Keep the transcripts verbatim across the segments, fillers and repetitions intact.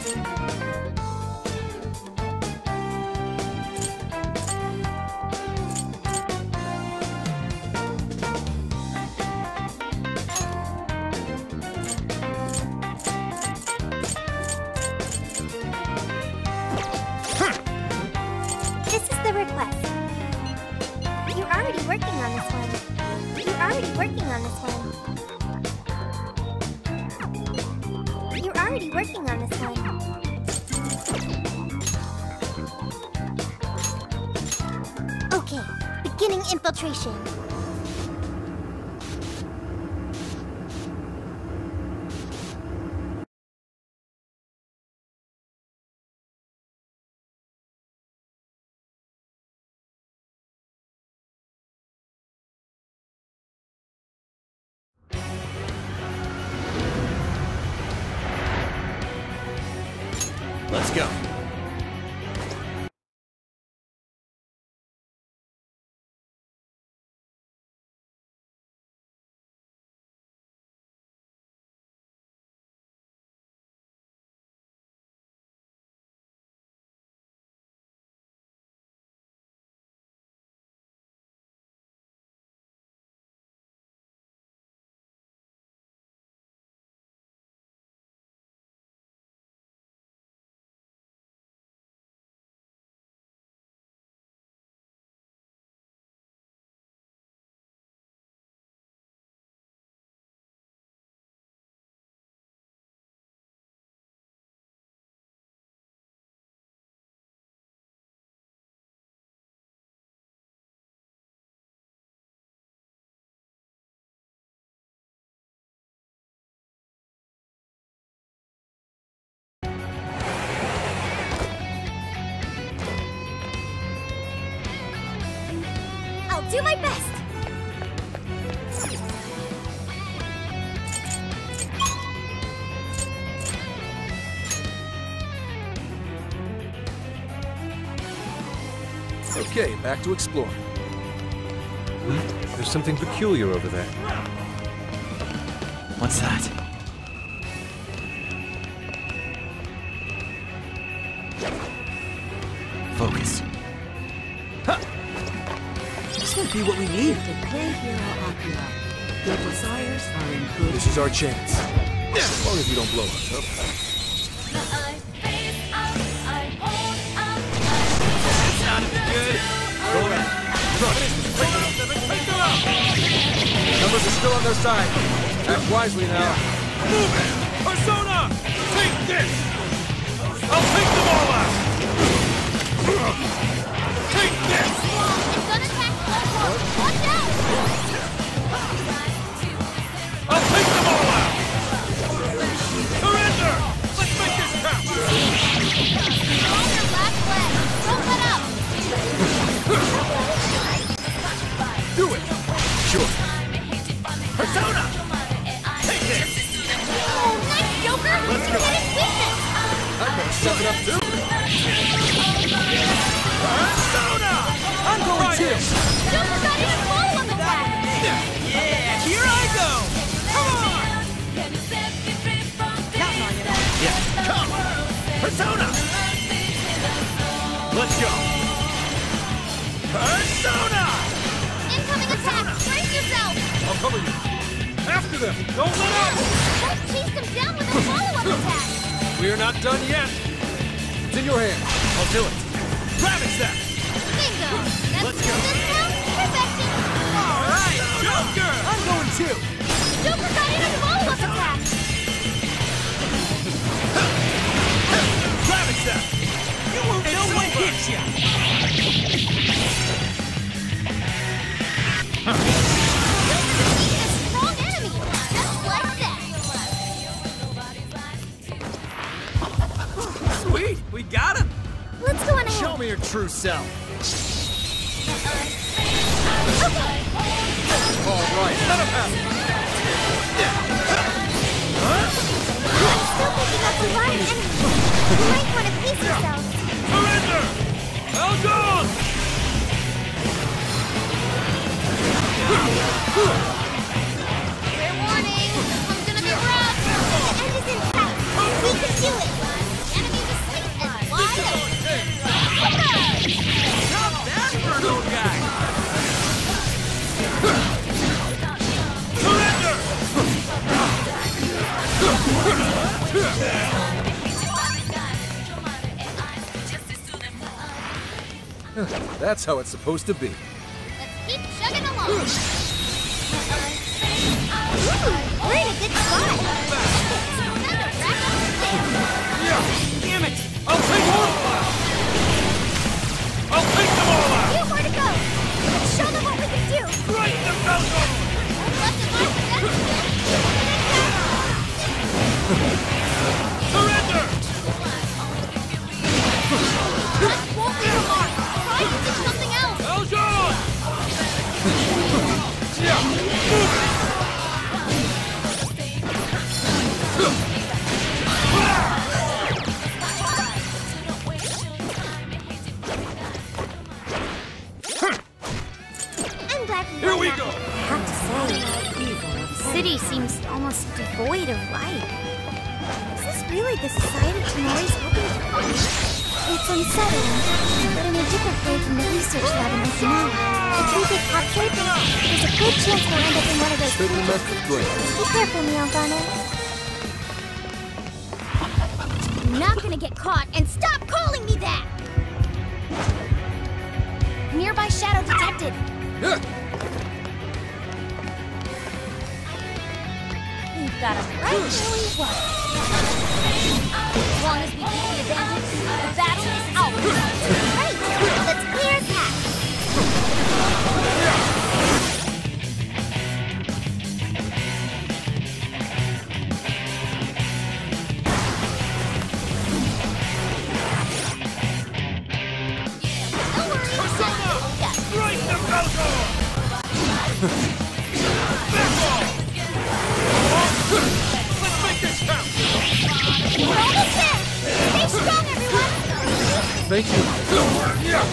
This is the request. You're already working on this one. You're already working on this one. You're already working on this one. Okay, beginning infiltration. Let's go. I'll do my best! Okay, back to exploring. Hmm? There's something peculiar over there. What's that? Focus. Huh. This might be what we need. Play hero Akira. Your desires are in good. This is our chance. As long as we don't blow us up. Good. Go back. Numbers are still on their side. Act wisely now. Move it! Persona! Take this! I'll take them all out! Take this! It's gonna attack Loco! Watch out! I'll take them all out! Surrender! Let's make this count! On your last leg! Don't let up! Do it! Sure. Persona! Take this! Oh, nice, Joker! Let's go. Get his weakness! I'm gonna suck it up too. Persona! I'm going too. Joker got in a follow-up attack! Yeah! Here I go! Come on! Yeah, come! Persona! Let's go! Persona! Incoming attack! Brace yourself! I'll cover you. After them! Don't let up! Let's chase them down with a follow-up attack! We're not done yet. It's in your hands. I'll do it! Ravage that! Bingo! That's Let's go. This now, perfection! Alright! Joker! I'm going too. Joker got in a follow-up attack! Ravage that! You won't know what hits ya! Joker defeated a strong enemy! Just like that! Sweet! We got him! Let's go on ahead! Show me your true self! Okay! All right. Let him have it! I'm still picking up a lot of enemies. You might want to pace yourself. Surrender! Elgon! Fair warning, I'm gonna be rough. The end is in sight. We can do it. That's how it's supposed to be. Let's keep chugging along. Ooh, we're in a good spot. Damn it! I'll take one! I'll take them all out! You more to go. Let's show them what we can do. Right the belt over! Left and right with that Surrender! This won't be your mark. Try to do something else. Eljon! Yeah! I'm glad we Here won we that. go! I have to say, the city seems almost devoid of life. Is this really the society Tamori's hoping for? It's unsettling, but in a different way from the research lab in Okinawa. If we get captured, there's a good chance we'll end up in one of those Should be messed with brains. Be careful, Miyagane. I'm not gonna get caught, and stop calling me that! Nearby shadow detected. Yeah. We've got him right where we want. As long as we keep the advantage, the battle is ours. Great! Let's clear a path. No worries. Persona! Right the belt over! Back off! Let's make this count! We're almost there. Stay strong, everyone. Thank you. Yeah!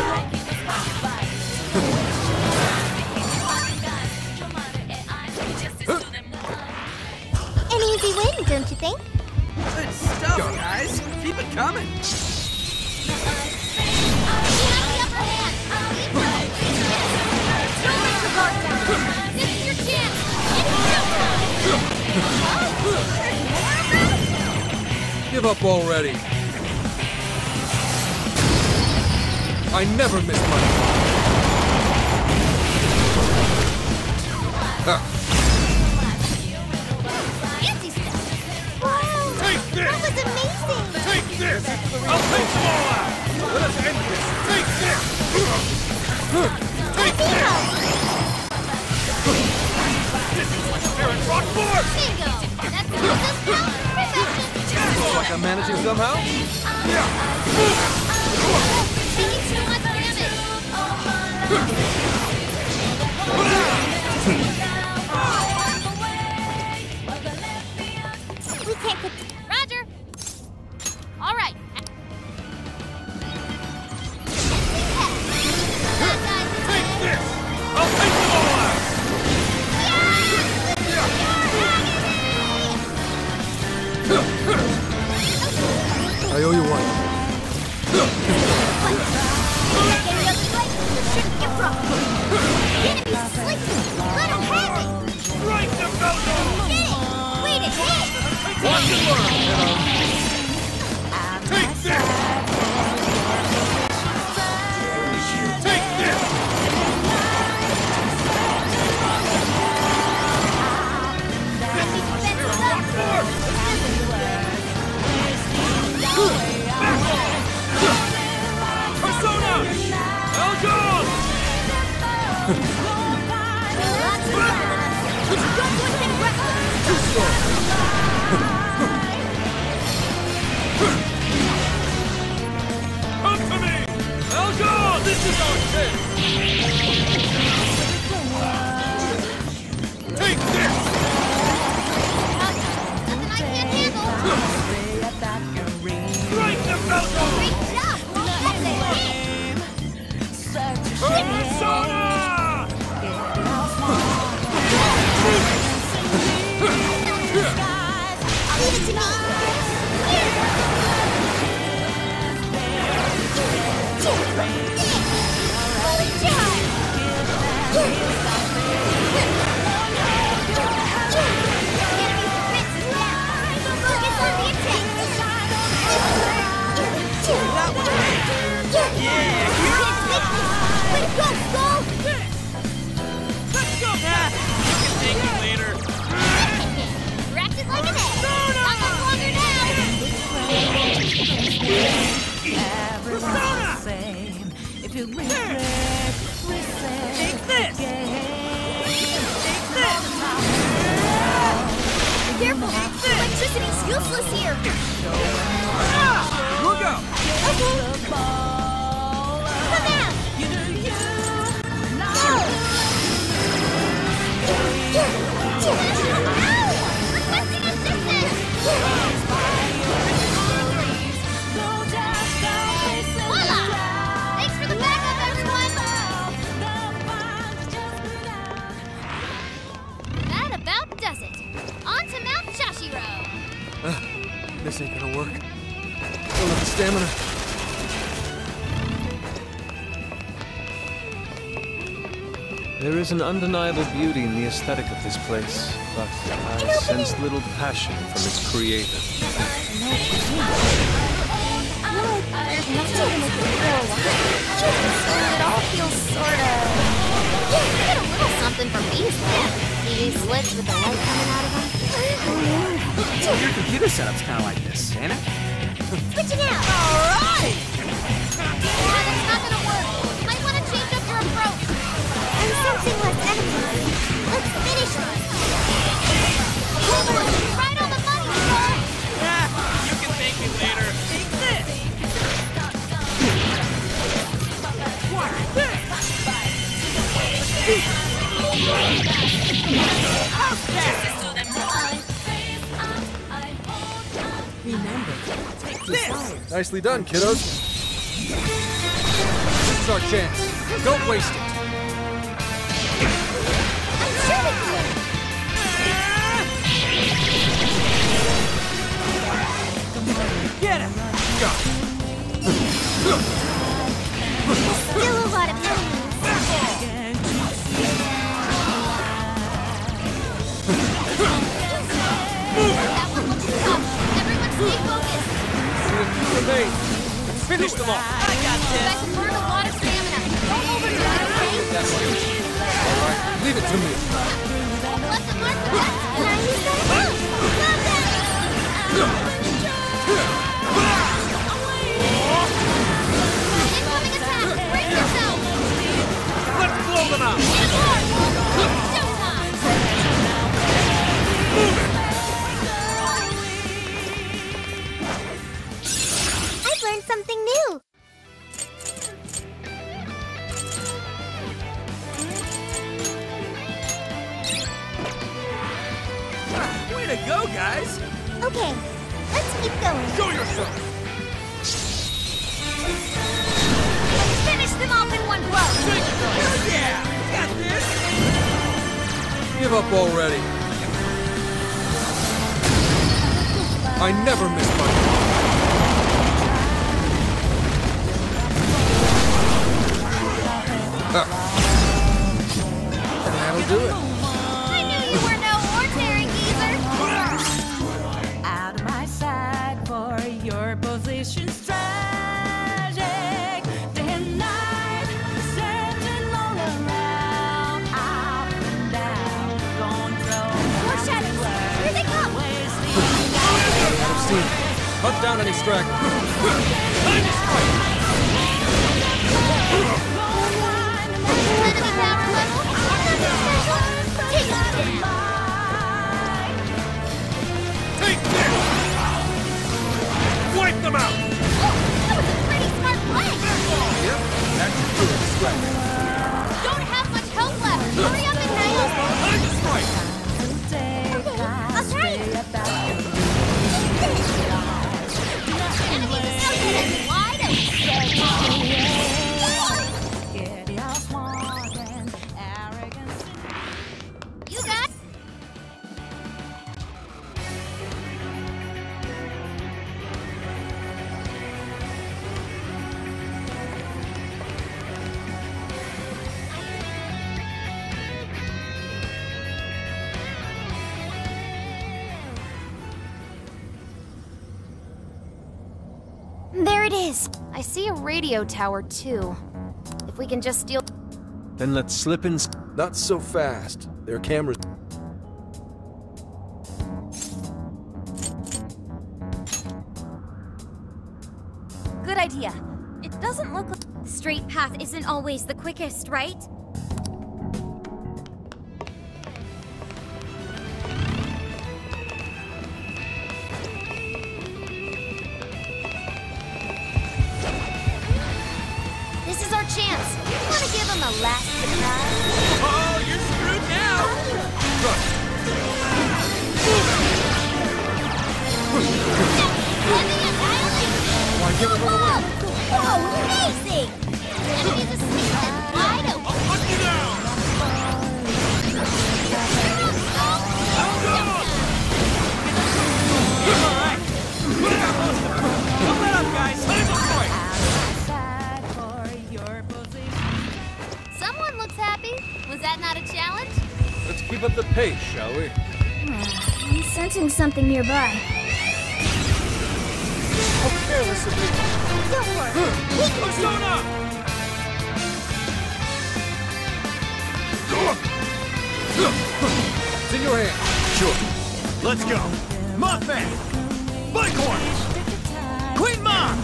An easy win, don't you think? Good stuff, guys. Keep it coming. You have the upper hand. Don't let your guard down. This is your chance. It's Give up already. I never miss my... Ah. Fancy stuff. Wow. Take this! That was amazing. Take this! I'll take them all out! Let us end this! Take this! Take this! This is what Spirit brought forth! Bingo. That's the just now. Perfection. Looks like I'm managing somehow. Taking too much damage. We can't put... Roger. All right. That guy's in Take there. this! I'll take them all out! I owe you one. Right the belt over! Watch and learn, kiddo! Take this! Take this! This is what Spirit brought forth! Back Everyone's the same. If you regret, reset. Take this! Take this! Careful! Electricity's useless here! Look out! Okay! Come out! You do you. Go! Requesting assistance! Voila! Thanks for the backup, everyone! That about does it. On to Mount Jashiro! This ain't gonna work. Don't have the stamina. There is an undeniable beauty in the aesthetic of this place, but I sense little passion from its creator. There's nothing to make it feel alive. It all feels sort of... Yeah, you get a little something from these things. See these slits with the light coming out of them? Your computer setup's kind of like this, ain't it? Switching out! Alright! Yeah, that's not gonna work. You might want to change up your approach. I'm sensing less enemies. Let's finish this. Right on the money, sir! Yeah, you can thank me later. Take this! Watch this! How's that? Remember, take This! Nicely done, kiddos. This is our chance. Don't waste it. I'm sure we can. Get him! Got it. Still a lot of enemies. That one looks tough. Everyone stay focused. Remain. Finish them all. I got You this! guys have burned a lot of stamina. Don't overdo it, okay? That's it. All right, leave it to me. Let them learn the best. Can I use that? Love that! Incoming attack! Brace yourself! Let's blow them out! Showtime! I've learned something new. Way to go, guys! Okay, let's keep going. Show yourself! Finish them off in one blow! Hell yeah! Got this! Give up already. I never miss my... Ah. That'll do it. I knew you were no ordinary geezer! out of my sight for your position's tragic. Day and night, searching all around, up and down, going through More shadows! Here they come! Steam. Hunt down and extract. Enemy power level! Nothing special! Take it! Take this! Wipe them out! Oh, that was a pretty smart play! Yep, that should do it. Extract. Don't have much health left! Hurry up and hang! Time to strike! I'll try it! Enemy associated wide open! You got... There it is. I see a radio tower, too. If we can just steal... Then let's slip in. Not so fast. Their cameras... good idea. It doesn't look like... Straight path isn't always the quickest, right? This is our chance. Want to give him a last surprise? Oh, you're screwed now! Why give it away? Whoa, amazing! Enemies asleep and wide open. I'll put you down! Alright! Don't let up, guys! Time to fight! Someone looks happy. Was that not a challenge? Let's keep up the pace, shall we? I'm sensing something nearby. How careless of me. Don't worry. Persona! It's in your hands. Sure. Let's go. Mothman! Bicorns! Queen Mom!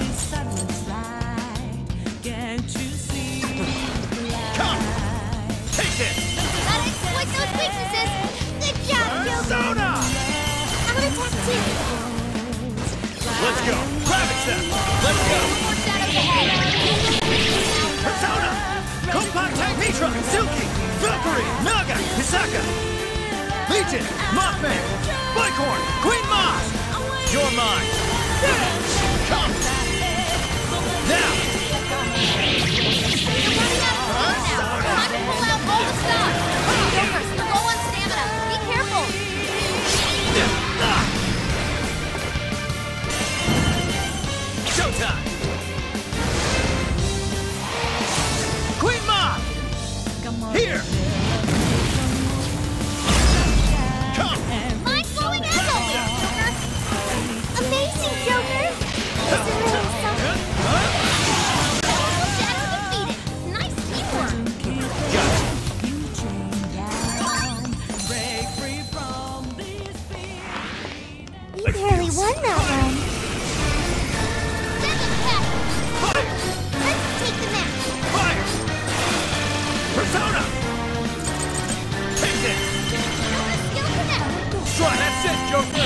Come! Take this! Gotta exploit those weaknesses. Good job, Joker. Persona! I'm gonna attack too. Let's go! Gravity step! Let's go! More shadows ahead. Persona! Compact Tank Mitra! Silky! Valkyrie! Naga! Hisaka! Legion! Mothman! Bicorn! Queen Mom! You're mine! Come! Now! Time to pull out all the stock. Jokers, you're low on stamina. Be careful. Showtime! Queen Mom! Here! Come! Mind-blowing as always, Joker. Amazing, Joker. Isn't there something? Shadow defeated. Nice teamwork. Got it! You barely won that one. Send them back. Fire! Let's take the match. Fire! Persona! Take this! Joker skill connect. Try, that's it, Joker!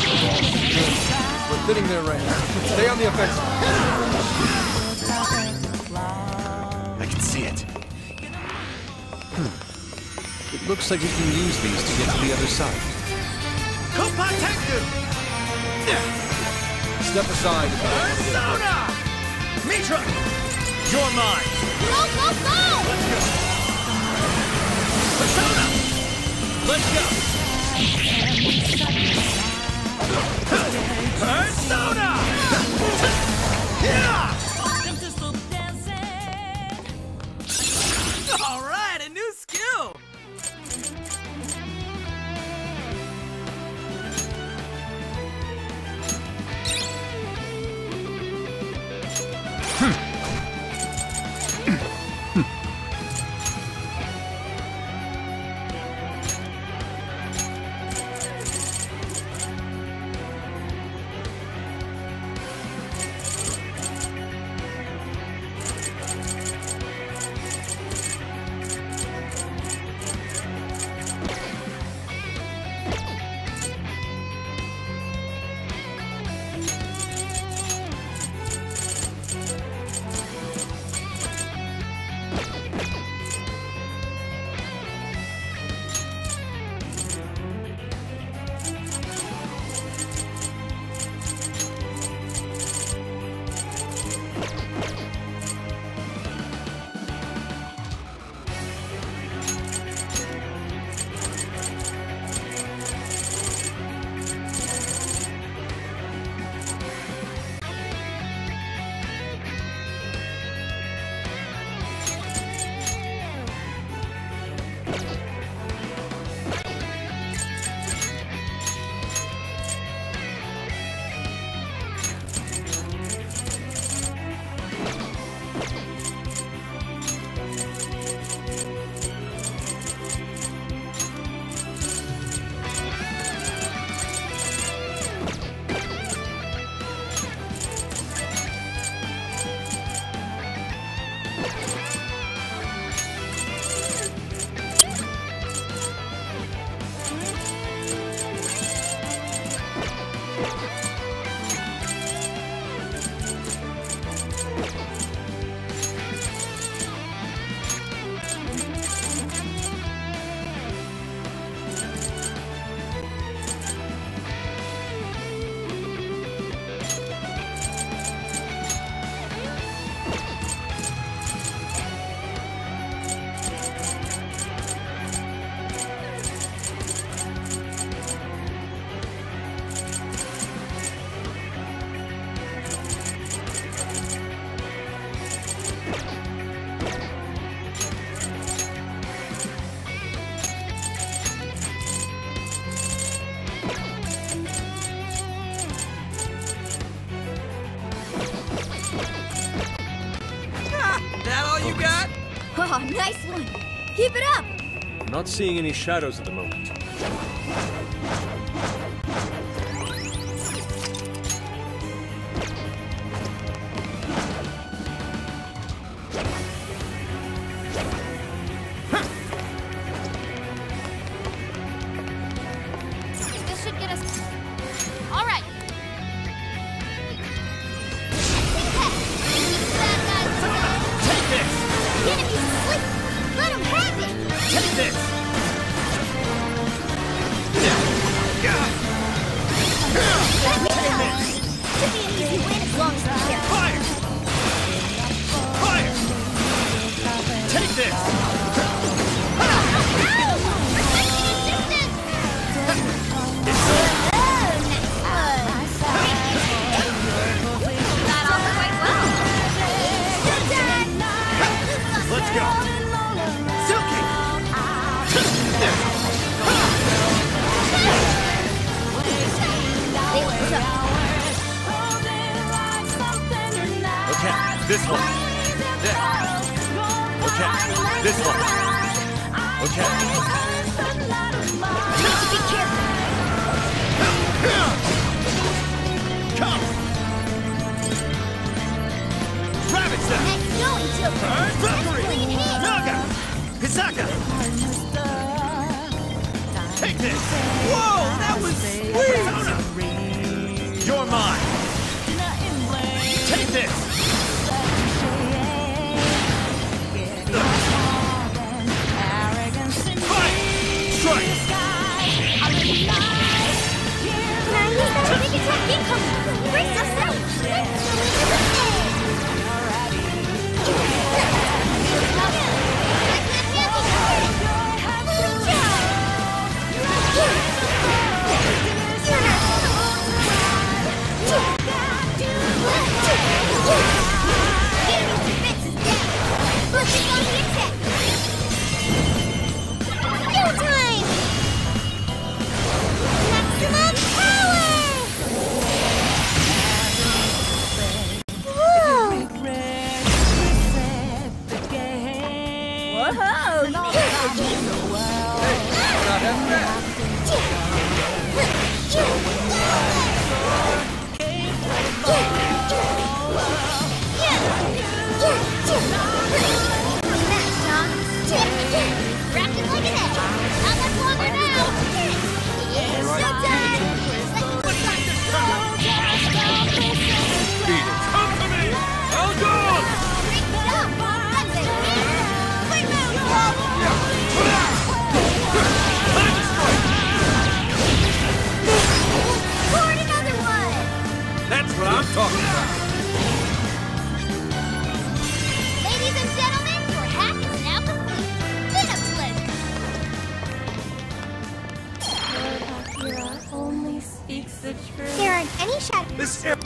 We're thinning there right now. Stay on the offensive. I can see it. It looks like you can use these to get to the other side. Compact Tank Dude! Step aside. Persona! Mitra! You're mine! Go, go, go! Let's go! Persona! Let's go! Persona! Yeah! All right, a new skill. Oh, nice one. Keep it up. Not seeing any shadows at the moment. This should get us... All right. Take this! The enemy's asleep. Let him have it. Take this! Should be an easy win as long as we're here. Fire! Fire! Take this! Let's go! Silky! Okay, this one. Yeah. Okay, this one. Okay. Need to be careful. Come! Ravage them! And going to Valkyrie! clean hit. Naga! Hisaka! Take this! Whoa, that was sweet! Persona! You're mine! Take this! Fight! Strike! Now use that big attack incoming. Brace yourself. Come to me! I'll go! That's what I'm talking about! Ladies and gentlemen, your hack is now complete. Been a pleasure. Only speaks the truth. There aren't any shadows. This air...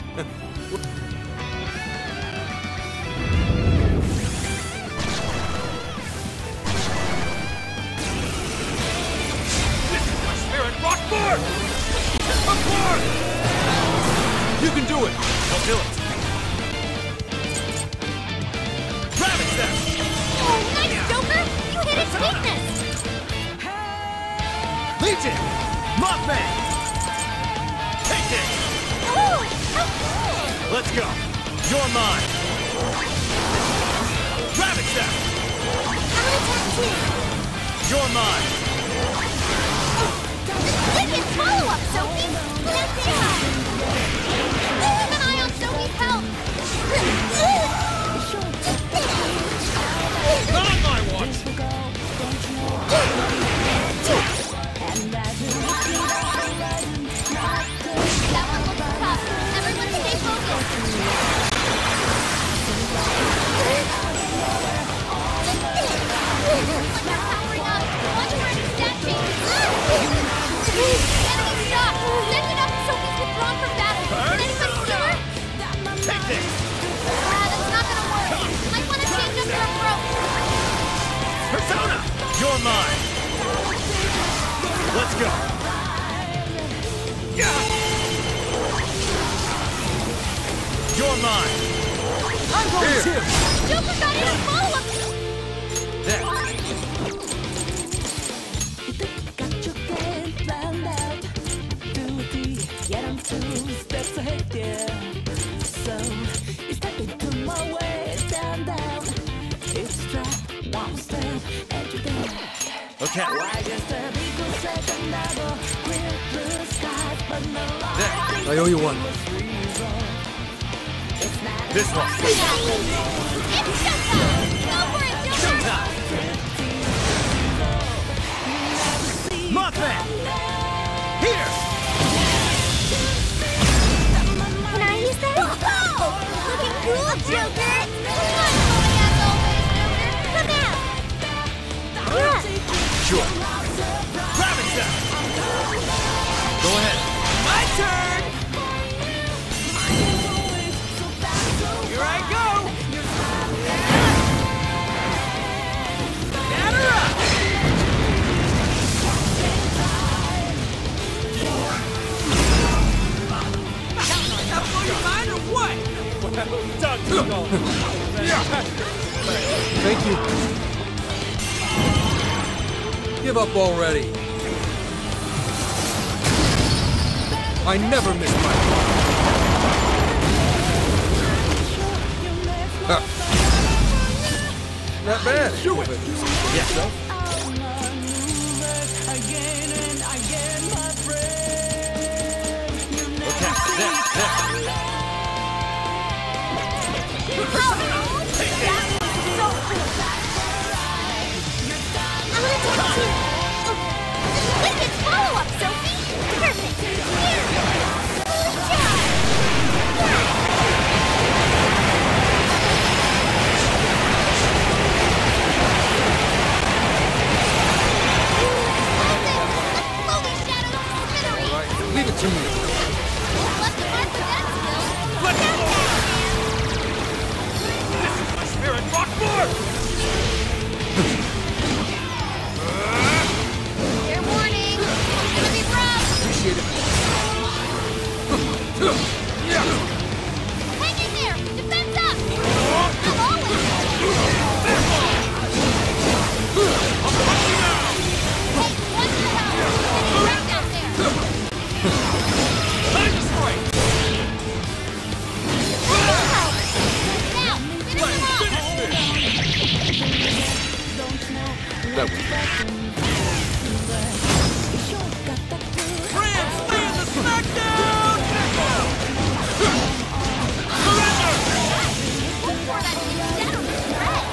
This is my spirit! Rock forward! Rock forward! You can do it! I'll do it! Ravage them! Oh, nice, Joker! You hit its weakness! Legion! Mothman! Take it! Oh, how cool! Let's go! You're mine! Ravage them! I'll attack too! You're mine! Wicked follow-up, Sophie! Let's see how! Keep an eye on Sophie's health! Not on my watch! That one looks tough. Everyone stay focused! Like they're powering up! Watch for any stat changes! Enemy stop! Send it up! Sophie's withdrawn from battle! Anybody see her? Take this! Ah, that's not gonna work! Might wanna change up your approach! Persona! You're mine! Let's go! Yeah! You're mine! I'm going to! Joker got in a follow-up! catch. There. I owe you one. This one. It's showtime! Go for it, Joker! Showtime! Mothman! Here! Can I use that? Whoa! Looking cool, Joker! Come on, boy, as always, Joker! Come out! Yeah. Sure. Ravage them! Go ahead. My turn! Here I go! Get her up! Now blow your mind or what? Well done, Skull. Thank you. Give up already. I never miss my mark. Huh. Not bad. Do it. Yeah. So, Okay, there, there. I'm gonna take two. Oh, wicked follow-up, Sophie! Perfect! Here! Holy cow! Holy shadow smithery! all right, leave it to me. Left the mark with that skill. Let's Look go! out, This is my spirit rock force! fair warning! It's gonna be rough! Appreciate it. Yeah. Hang in there! Defense up! I'll always Hey, watch your health! Getting wrecked out there! Time to strike! Now, finish him off! That was Rams, land the smackdown! Surrender! Look for that thing down the thread!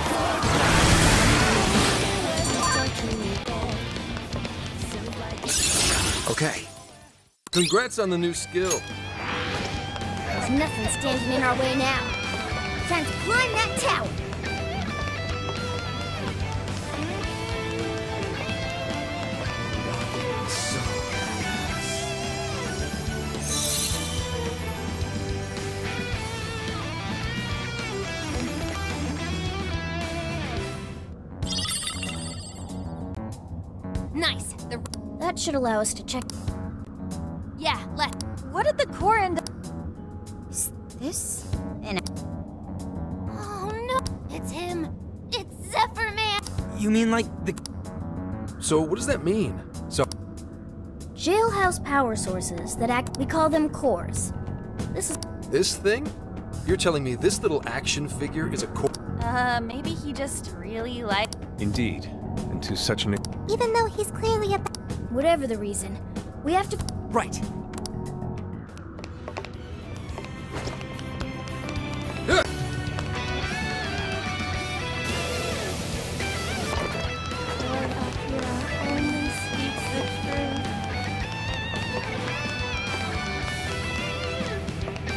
okay. Congrats on the new skill. There's nothing standing in our way now. Time to climb that tower. Nice. The That should allow us to check. yeah, left. What did the core end up? Is this an? Oh no! It's him! It's Zephyr Man! You mean like the... So what does that mean? So Jailhouse power sources that act. We call them cores. This is. this thing? You're telling me this little action figure is a core? Uh, maybe he just really liked. Indeed. And to such an... Even though he's clearly a. Whatever the reason, we have to. Right.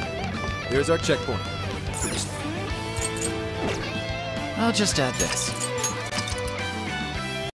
There's our checkpoint. I'll just add this.